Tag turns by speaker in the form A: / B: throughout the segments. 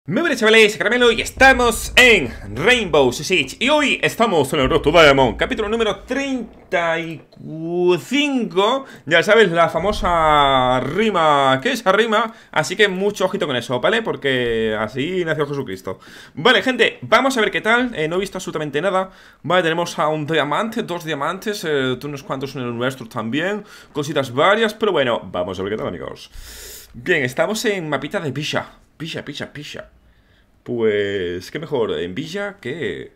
A: Muy buenas chavales, Caramelo y estamos en Rainbow Six Siege. Y hoy estamos en el Road to Diamond, capítulo número 35. Ya sabes, la famosa rima, ¿qué es esa rima? Así que mucho ojito con eso, ¿vale? Porque así nació Jesucristo. Vale, gente, vamos a ver qué tal. No he visto absolutamente nada. Vale, tenemos a un diamante, dos diamantes, unos cuantos en el nuestro también. Cositas varias, pero bueno, vamos a ver qué tal, amigos. Bien, estamos en mapita de Pisha. Pisha. Pues, qué mejor en Villa que...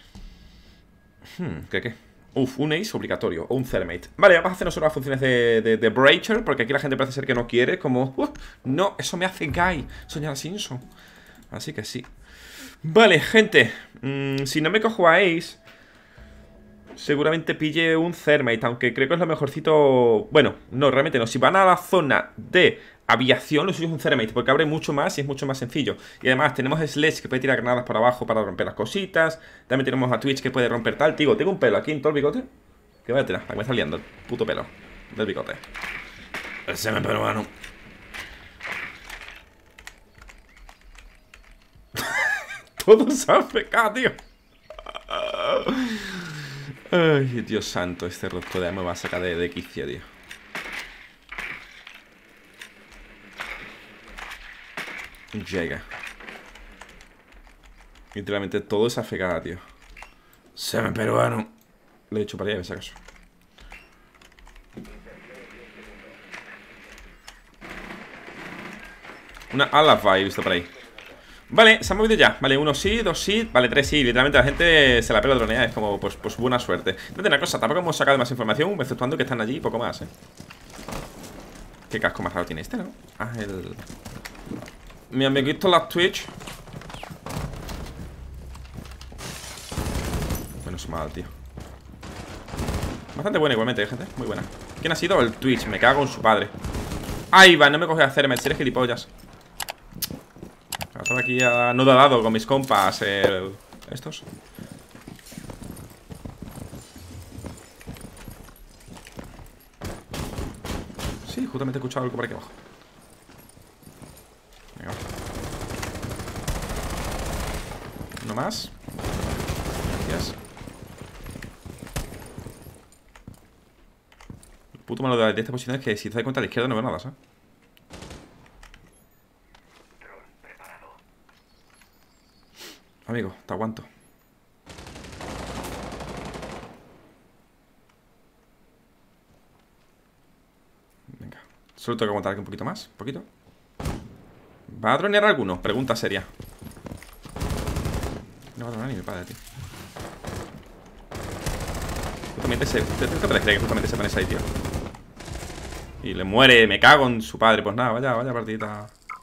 A: ¿Qué? Uf, un Ace obligatorio, o un Thermite. Vale, vamos a hacer nosotros las funciones de Breacher, porque aquí la gente parece ser que no quiere. Como, no, eso me hace Guy, soñar Simpson. Así que sí. Vale, gente, si no me cojo a Ace, seguramente pille un Thermite, aunque creo que es lo mejorcito. Bueno, no, realmente no. Si van a la zona de aviación, lo suyo es un Thermite, porque abre mucho más y es mucho más sencillo. Y además tenemos Sledge que puede tirar granadas por abajo para romper las cositas. También tenemos a Twitch que puede romper tal. Digo, tengo un pelo aquí en todo el bigote. Que vaya a tirar, para que me está liando el puto pelo del bigote. El semen peruano. Todos AFK, tío. Ay, Dios santo, este rostro de me va a sacar de quicio, tío. Llega. Literalmente todo es afegada, tío. Semen peruano. Le he dicho para allá, si acaso. Una Alpha he visto por ahí. Vale, se han movido ya. Vale, uno sí, dos sí. Vale, tres sí. Literalmente la gente se la pela dronea. Es como, pues buena suerte. Fíjate una cosa, tampoco hemos sacado más información, exceptuando que están allí y poco más, ¿Qué casco más raro tiene este, no? Ah, el... Mi amiguito la Twitch. Menos mal, tío. Bastante buena igualmente, gente. Muy buena. ¿Quién ha sido? El Twitch. Me cago en su padre. Ahí va, no me coge a hacerme. Si eres gilipollas. Estaba aquí a nudo dado con mis compas. Estos. Sí, justamente he escuchado algo por aquí abajo. Venga. Uno más. Gracias. El puto malo de esta posición es que si te das cuenta a la izquierda no veo nada, ¿sabes? Amigo, te aguanto. Venga. Solo tengo que aguantar aquí un poquito más. Un poquito. ¿Va a dronear alguno? Pregunta seria. No va a dronear ni mi padre, tío. Justamente se... ¿Te crees que justamente se pone ahí, tío? Y le muere, me cago en su padre. Pues nada, vaya partidita.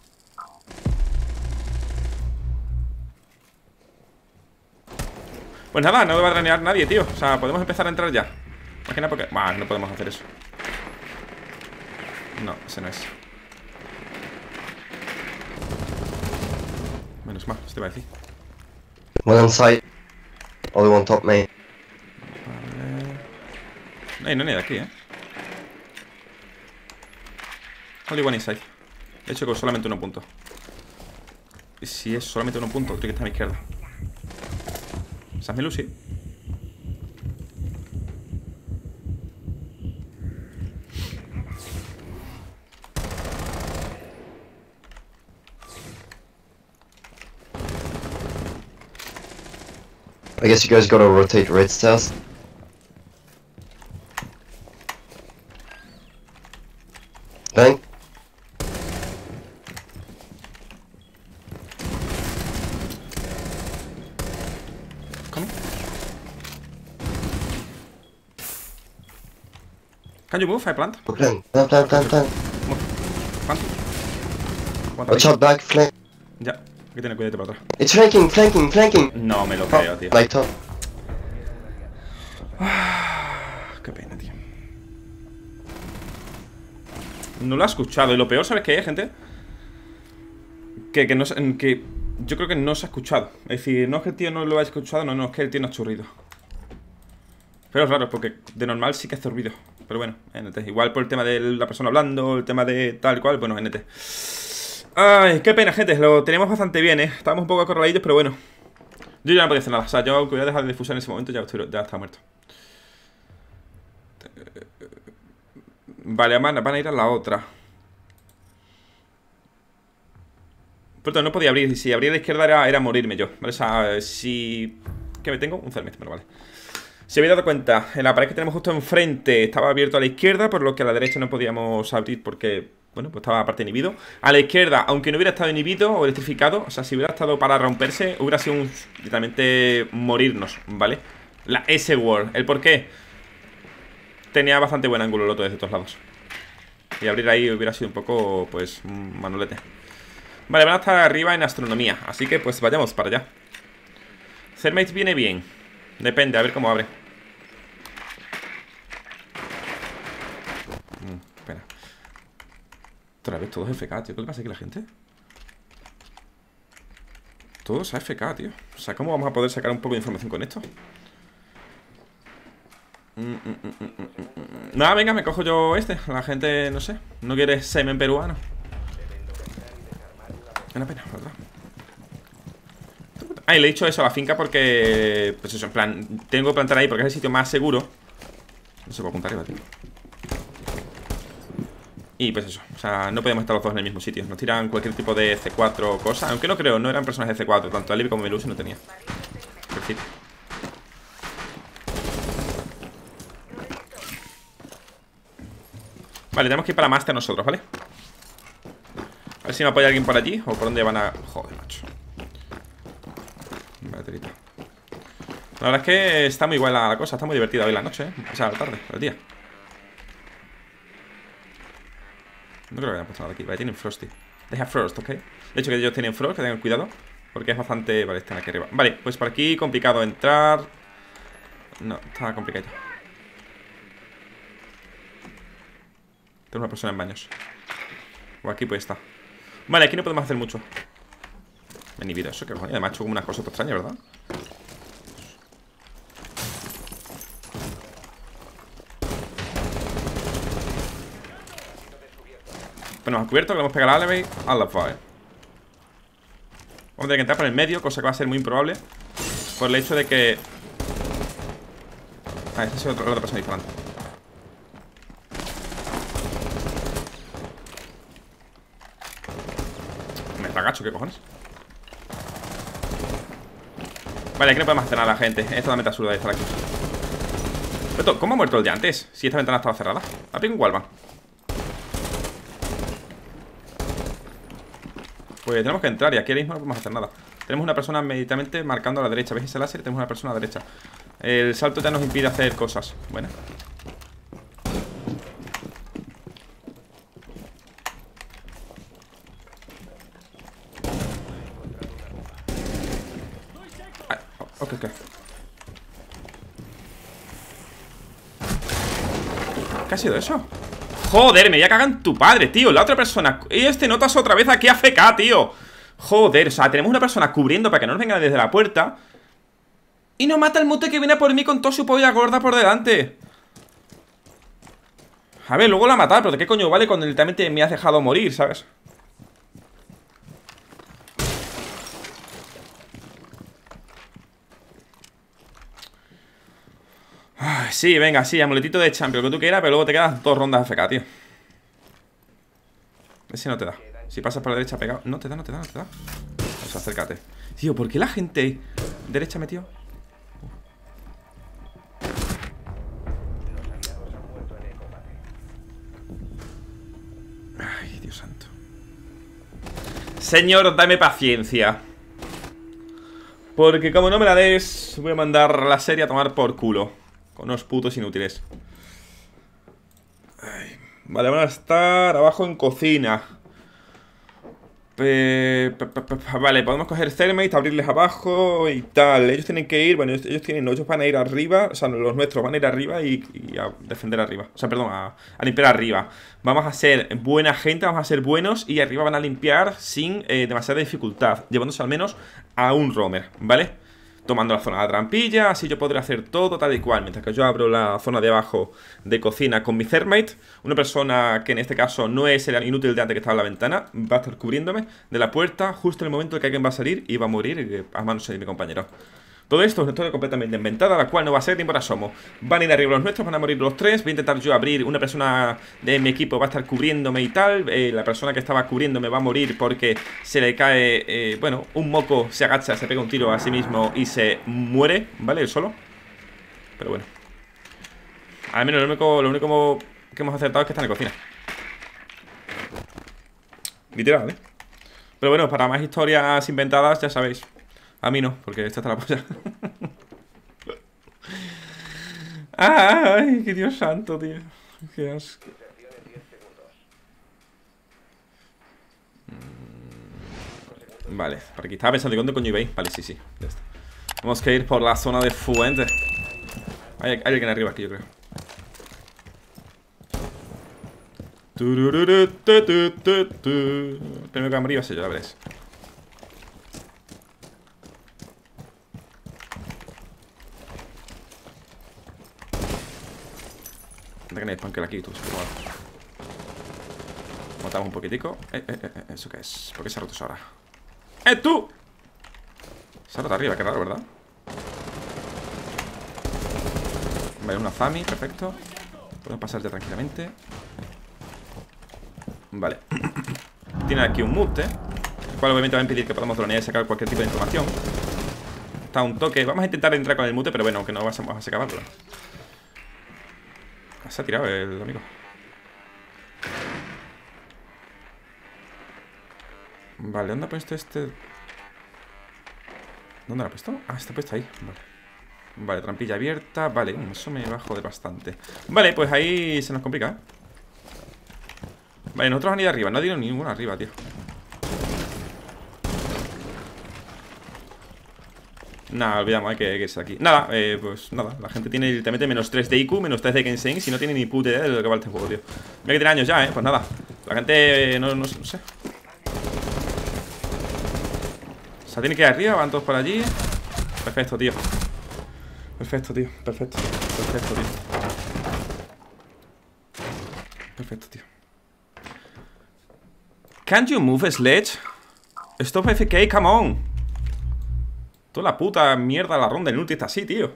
A: Pues nada, no va a dronear nadie, tío. O sea, podemos empezar a entrar ya. Imagina porque... Bah, no podemos hacer eso. No, ese no es. Menos mal, te iba a decir.
B: One on site. Other one top main.
A: Vale. No hay nadie aquí, Only one inside. De hecho, con solamente 1 punto. Y si es solamente 1 punto, creo que está a mi izquierda. ¿Esa es mi Lucy?
B: I guess you guys gotta rotate red stairs. Bang.
A: ¿Cómo? Can you move? I plant.
B: Plan.
A: Plant.
B: Watch out back, flank.
A: Ya, hay que tener cuidado para atrás.
B: It's flanking.
A: No me lo creo, tío.
B: Light up.
A: Qué pena, tío. No lo ha escuchado. Y lo peor, ¿sabes qué es, gente? Que yo creo que no se ha escuchado. Es decir, no es que el tío no lo haya escuchado, no, es que el tío no ha hecho ruido. Pero es raro, porque de normal sí que hace ruido. Pero bueno, NT. Igual por el tema de la persona hablando, el tema de tal cual, bueno, NT. Ay, qué pena, gente. Lo teníamos bastante bien, Estábamos un poco acorraladitos, pero bueno. Yo ya no podía hacer nada. O sea, yo que hubiera dejado de difusar en ese momento ya estaba muerto. Vale, van a ir a la otra. Pero no podía abrir. Si abría a la izquierda era morirme yo. Vale, o sea, si... ¿Qué me tengo? Un Thermite, pero vale. Si habéis dado cuenta, en la pared que tenemos justo enfrente estaba abierto a la izquierda, por lo que a la derecha no podíamos abrir porque, bueno, pues estaba aparte inhibido. A la izquierda, aunque no hubiera estado inhibido o electrificado, o sea, si hubiera estado para romperse, hubiera sido literalmente morirnos, ¿vale? La S-Word. ¿El por qué? Tenía bastante buen ángulo el otro desde todos lados. Y abrir ahí hubiera sido un poco, pues, manolete. Vale, van a estar arriba en astronomía, así que pues vayamos para allá. Thermite viene bien. Depende, a ver cómo abre. Espera. Otra vez todos FK, tío. ¿Qué le pasa aquí a la gente? Todos a FK, tío. O sea, ¿cómo vamos a poder sacar un poco de información con esto? Nada, venga, me cojo yo este. La gente, no sé, no quiere semen peruano. Una pena, ¿verdad? Ah, y le he dicho eso a la finca porque... Pues eso, en plan, tengo que plantar ahí porque es el sitio más seguro. No se puede apuntar arriba, tío. Y pues eso, o sea, no podemos estar los dos en el mismo sitio. Nos tiran cualquier tipo de C4 o cosa. Aunque no creo, no eran personas de C4. Tanto Alibi como Melusi no tenía. Perfecto. Vale, tenemos que ir para Master nosotros, ¿vale? A ver si me apoya alguien por allí o por dónde van a... Joder, macho. Baterita. La verdad es que está muy buena la cosa. Está muy divertida hoy la noche, O sea, la tarde, el día. No creo que hayan puesto nada aquí. Vale, tienen Frosty. Deja Frost, ¿ok? De hecho que ellos tienen Frost, que tengan cuidado. Porque es bastante... Vale, están aquí arriba. Vale, pues por aquí complicado entrar. No, está complicado. Tengo una persona en baños. O aquí pues está. Vale, aquí no podemos hacer mucho. Me he inhibido eso, que coño. Además he hecho como unas cosas extrañas, ¿verdad? Bueno, nos ha cubierto, que le hemos pegado al Elevate. A la fire. Vamos a tener que entrar por el medio, cosa que va a ser muy improbable. Por el hecho de que... Ah, esta es la otra persona disparando. Me tragacho, ¿qué cojones? Vale, aquí no podemos hacer nada, gente. Es totalmente absurdo de estar aquí. Pero, ¿cómo ha muerto el de antes? Si esta ventana estaba cerrada. ¿A ping Walvan? Pues tenemos que entrar y aquí ahora mismo no podemos hacer nada. Tenemos una persona inmediatamente marcando a la derecha. ¿Veis ese láser? Tenemos una persona a la derecha. El salto ya nos impide hacer cosas. Bueno. Ay, ok. ¿Qué ha sido eso? Joder, me voy a cagar en tu padre, tío. La otra persona... Y este notas otra vez aquí AFK, tío. Joder, o sea, tenemos una persona cubriendo para que no nos venga desde la puerta. Y no mata el mute que viene por mí con toda su polla gorda por delante. A ver, luego la matar, pero ¿de qué coño vale cuando literalmente me has dejado morir, ¿sabes? Ay, sí, venga, sí, amuletito de champion, lo que tú quieras, pero luego te quedas 2 rondas AFK, tío. Ese no te da. Si pasas por la derecha pegado... No te da. Pues acércate. Tío, ¿por qué la gente derecha metió? Ay, Dios santo. Señor, dame paciencia. Porque como no me la des, voy a mandar la serie a tomar por culo. Con unos putos inútiles. Ay. Vale, van a estar abajo en cocina. Vale, podemos coger Thermite, abrirles abajo y tal. Ellos tienen que ir, bueno, ellos van a ir arriba. O sea, los nuestros van a ir arriba y a defender arriba. O sea, perdón, a limpiar arriba. Vamos a ser buena gente, vamos a ser buenos. Y arriba van a limpiar sin demasiada dificultad, llevándose al menos a un roamer, ¿vale? tomando la zona de la trampilla. Así yo podré hacer todo tal y cual. Mientras que yo abro la zona de abajo de cocina con mi Thermite. Una persona que en este caso no es el inútil de antes que estaba en la ventana. Va a estar cubriéndome de la puerta justo en el momento en que alguien va a salir y va a morir a manos de mi compañero. Todo esto es una historia completamente inventada, la cual no va a ser ni por asomo. Van a ir arriba los nuestros, van a morir los tres. Voy a intentar yo abrir, una persona de mi equipo va a estar cubriéndome y tal. La persona que estaba cubriéndome va a morir porque se le cae, bueno, un moco, se agacha, se pega un tiro a sí mismo y se muere, ¿vale? Él solo. Pero bueno. Al menos lo único que hemos acertado es que está en la cocina. Literal, ¿eh? Pero bueno, para más historias inventadas, ya sabéis. A mí no, porque esta está la polla. Ay, qué Dios santo, tío. Qué asco. Vale, por aquí estaba pensando, ¿dónde coño ibais? Vale, sí, ya está. Tenemos que ir por la zona de Fuente. Hay alguien arriba aquí, yo creo. Primero que amarillo va a ser yo, ya veréis. Que no hay spawner aquí, tú. Matamos un poquitico. ¿Eso qué es? ¿Por qué se ha roto eso ahora? ¡Tú! Se ha roto arriba, qué raro, ¿verdad? Vale, una Zami, perfecto. Podemos pasar ya tranquilamente. Vale. Tiene aquí un mute, el cual obviamente va a impedir que podamos dronear y sacar cualquier tipo de información. Está un toque. Vamos a intentar entrar con el mute, pero bueno, que no vamos a acabarlo. Se ha tirado el amigo. Vale, ¿dónde ha puesto este? ¿Dónde lo ha puesto? Ah, está puesto ahí. Vale, trampilla abierta. Vale, eso me va a joder bastante. Vale, pues ahí se nos complica, ¿eh? Vale, nosotros han ido arriba. No ha ido ninguno arriba, tío. Nada, olvidamos, hay que irse aquí. Nada, pues nada, la gente tiene literalmente menos 3 de IQ, menos 3 de Kensei. Si no tiene ni puta idea de lo que vale este juego, tío. Mira que tiene años ya, pues nada. La gente, no sé. O sea, tiene que ir arriba, van todos por allí. Perfecto, tío. Perfecto, tío, perfecto. Perfecto, tío. Perfecto, tío. Can't you move, Sledge? Stop FK, come on. Toda la puta mierda la ronda inútil está así, tío.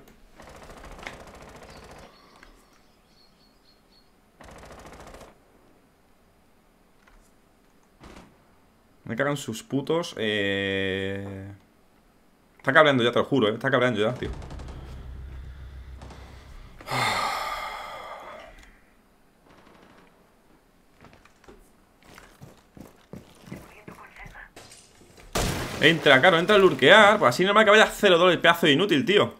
A: Me cagan sus putos. Está cabreando ya, te lo juro, está cabreando ya, tío. Entra, claro, entra a lurkear. Pues así normal que vaya 0-2 el pedazo de inútil, tío.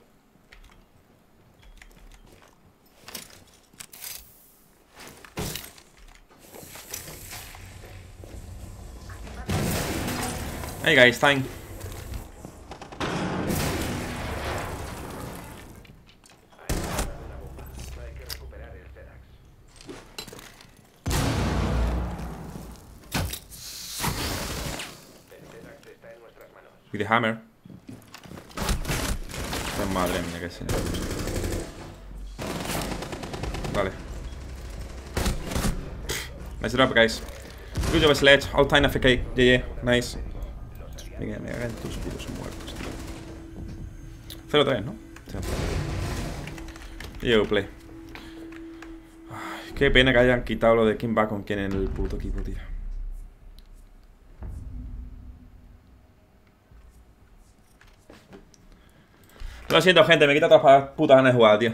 A: Hey guys, time. With the hammer. Madre mía, que señor. Vale. Nice job, guys. Good job, Sledge. All time AFK. Yeah, nice. Me hagan tus putos muertos, tío. 0-3, ¿no? Yo play. Ay, qué pena que hayan quitado lo de quién va con quién en el puto equipo, tío. Lo siento, gente, me quita todas las putas ganas de jugar, tío.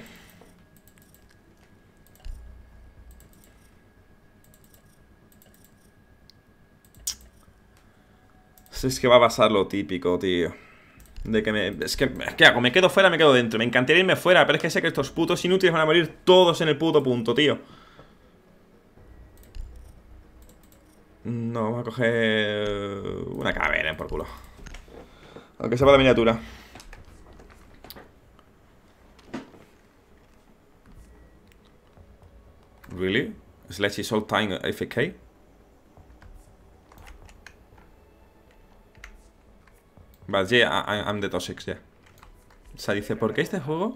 A: Es que va a pasar lo típico, tío. De que me... Es que, ¿qué hago? ¿Me quedo fuera o me quedo dentro? Me encantaría irme fuera, pero es que sé que estos putos inútiles van a morir todos en el puto punto, tío. No, vamos a coger una calavera, por culo. Aunque sepa la miniatura. Really? Sledge is all time AFK? But yeah, I'm the toxic, yeah. O sea, dice, ¿por qué este juego?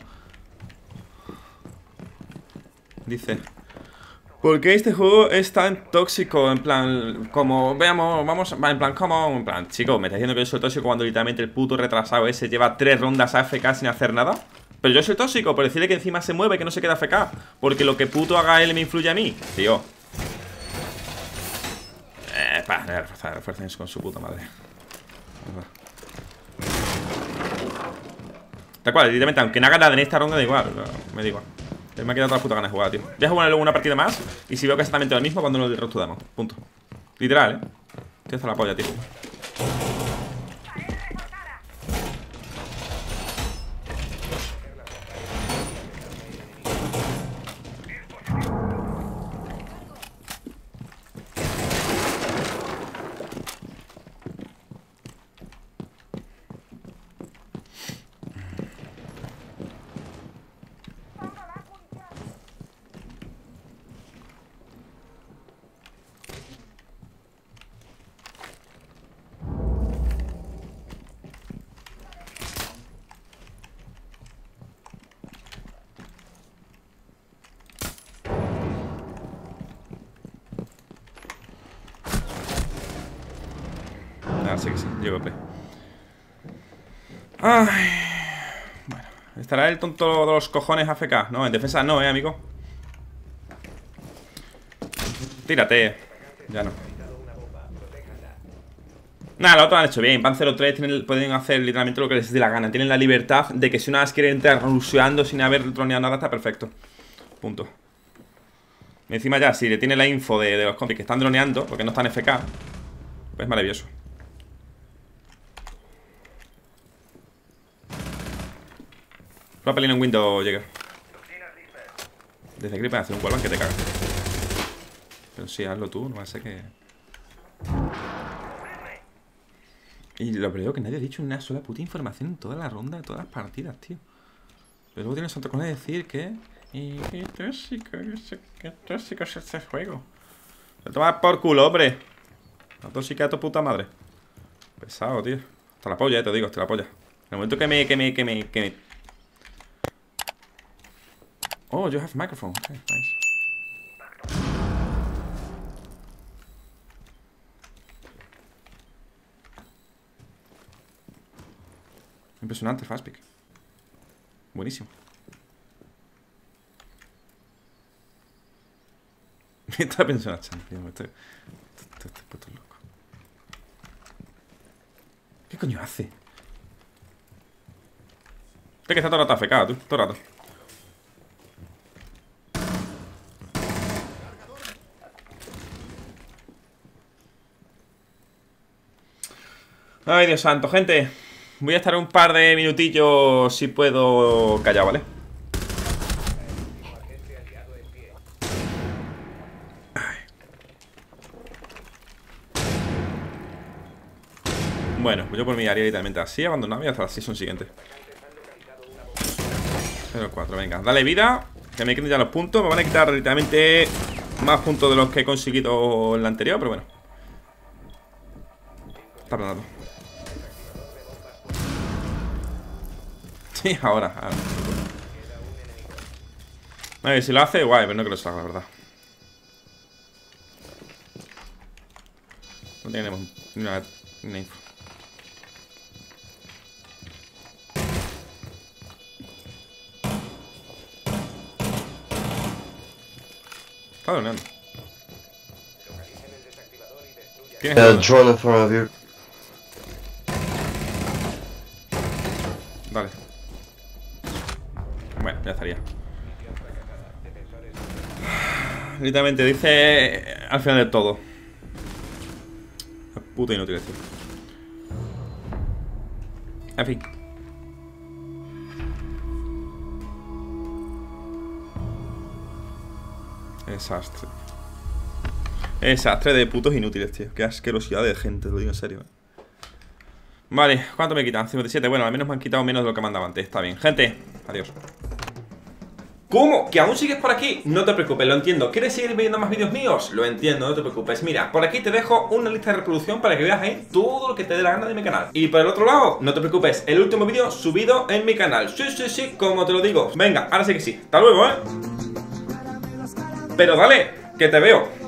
A: Dice, ¿por qué este juego es tan tóxico? En plan, como, veamos, vamos, en plan, como, en plan, chico, ¿me estás diciendo que yo soy tóxico cuando literalmente el puto retrasado ese lleva 3 rondas AFK sin hacer nada? Pero yo soy tóxico por decirle que encima se mueve, que no se queda AFK, porque lo que puto haga él me influye a mí, tío. Refuercen con su puta madre. Tal cual, directamente, aunque no haga nada en esta ronda, da igual, me da igual. Me ha quedado todas las putas ganas de jugar, tío. Voy a jugar luego una partida más. Y si veo que es exactamente lo mismo, cuando lo rostudamos. Punto. Literal, Estoy hasta la polla, tío. Sí que sí, llego P. Ay. Bueno, ¿estará el tonto de los cojones AFK? No, en defensa no, amigo. Tírate. Ya no. Nada, la otra lo han hecho bien. Van 0-3, pueden hacer literalmente lo que les dé la gana. Tienen la libertad de que si una vez quiere entrar rusheando sin haber troneado nada, está perfecto. Punto. Y encima ya, si le tiene la info de los compis que están droneando, porque no están FK, pues maravilloso. Una pelín en window, Jäger. Desde aquí pueden hacer un wallbang que te cagas. Pero sí, hazlo tú, no va a ser que... Y lo peor que nadie ha dicho una sola puta información en toda la ronda, de todas las partidas, tío. Pero luego tienes otra cosa de decir que... Y qué tóxico es este juego. Te tomas por culo, hombre. La tóxica de tu puta madre. Pesado, tío. Hasta la polla, te digo, hasta la polla. En el momento que me... Oh, you have microphone. Okay, nice. Impresionante, fastpick. Buenísimo. Me está pensando, tío. Estoy puesto loco. ¿Qué coño hace? Este que está todo el rato afecado, tú. Todo el rato. Ay, Dios santo, gente. Voy a estar un par de minutillos, si puedo, callado, ¿vale? Ay. Bueno, pues yo por mi haría literalmente así, abandonado y hasta la season siguiente. 0-4, venga, dale vida. Que me quiten ya los puntos. Me van a quitar literalmente más puntos de los que he conseguido en la anterior, pero bueno. Está planado. Sí, ahora. A ver, si lo hace, guay, pero no creo que lo haga, la verdad. No tenemos ni una info. Está doneando.
B: Drone in front of you.
A: Vale. Bueno, ya estaría. Literalmente dice al final de todo. Puta inútil esto. En fin. Desastre. Desastre de putos inútiles, tío. Qué asquerosidad de gente, lo digo en serio. Vale, ¿cuánto me quitan? 57. Bueno, al menos me han quitado menos de lo que me mandaba antes. Está bien. Gente, adiós. ¿Cómo? ¿Que aún sigues por aquí? No te preocupes, lo entiendo. ¿Quieres seguir viendo más vídeos míos? Lo entiendo, no te preocupes. Mira, por aquí te dejo una lista de reproducción para que veas ahí todo lo que te dé la gana de mi canal. Y por el otro lado, no te preocupes, el último vídeo subido en mi canal. Sí, como te lo digo. Venga, ahora sí que sí. Hasta luego, ¿eh? Pero dale, que te veo.